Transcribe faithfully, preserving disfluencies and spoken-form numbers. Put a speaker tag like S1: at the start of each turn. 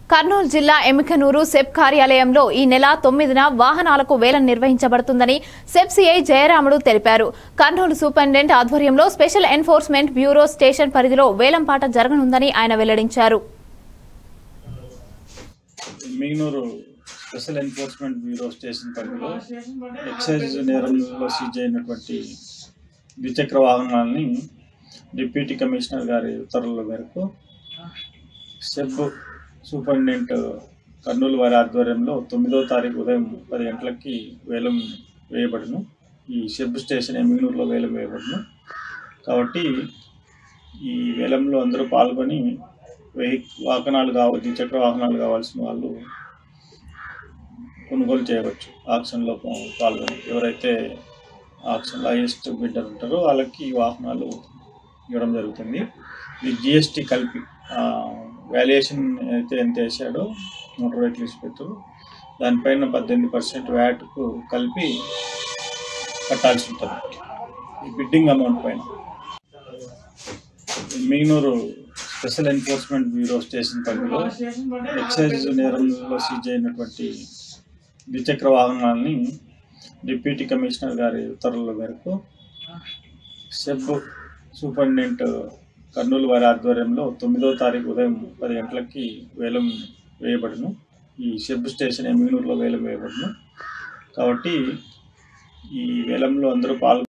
S1: కర్నూలు జిల్లా ఎమ్మికనూరు సెబ్ కార్యాలయంలో ఈ నెల తొమ్మిదిన వాహనాలకు వేలం నిర్వహించబడుతుందని సెబ్ సిఐ జయరాముడు తెలిపారు. కర్నూలు సూపరింటెండెంట్ ఆధ్వర్యంలో స్పెషల్ ఎన్ఫోర్స్మెంట్ బ్యూరో స్టేషన్ పరిధిలో వేలంపాట జరగనుందని ఆయన వెల్లడించారు.
S2: Yemmiganur special enforcement bureau station పరిధిలో ఎక్సైజ్ నేరంలో సీజ్ అయినటువంటి ద్విచక్ర వాహనాలని డిప్యూటీ కమిషనర్ గారి ఉత్తర్వుల మేరకు సెబ్ సూపరింటెండెంట్ కర్నూలు వారి ఆధ్వర్యంలో తొమ్మిదో తారీఖు ఉదయం పది గంటలకి వేలం వేయబడును. ఈ సెబ్ స్టేషన్ ఎమ్మికనూరులో వేలం వేయబడును. కాబట్టి ఈ వేలంలో అందరూ పాల్గొని వెహి వాహనాలు కావాలి ద్విచక్ర వాహనాలు కావాల్సిన వాళ్ళు కొనుగోలు చేయవచ్చు. ఆక్షన్లో పాల్గొని ఎవరైతే ఆక్షన్లో హైయెస్ట్ బిడ్డర్ ఉంటారో వాళ్ళకి ఈ వాహనాలు ఇవ్వడం జరుగుతుంది. ఇది జిఎస్టీ కలిపి వాల్యుయేషన్ అయితే ఎంత వేసాడో మోటార్ వెహికల్ ఇన్స్పెక్టర్ దానిపైన పద్దెనిమిది పర్సెంట్ వ్యాట్కు కలిపి కట్టాల్సి ఉంటుంది ఈ బిడ్డింగ్ అమౌంట్ పైన. Yemmiganur special enforcement bureau station పరిధిలో ఎక్సైజ్ నేరంలో సీజ్ అయినటువంటి ద్విచక్ర వాహనాలని డిప్యూటీ కమిషనర్ గారి ఉత్తర్వుల మేరకు సెబ్ సూపరింటెండెంట్ కర్నూలు వారి ఆధ్వర్యంలో తొమ్మిదో తారీఖు ఉదయం పది గంటలకి వేలం వేయబడును. ఈ సెబ్ స్టేషన్ ఎమ్మికనూరులో వేలం వేయబడును. కాబట్టి ఈ వేలంలో అందరూ పాల్గొ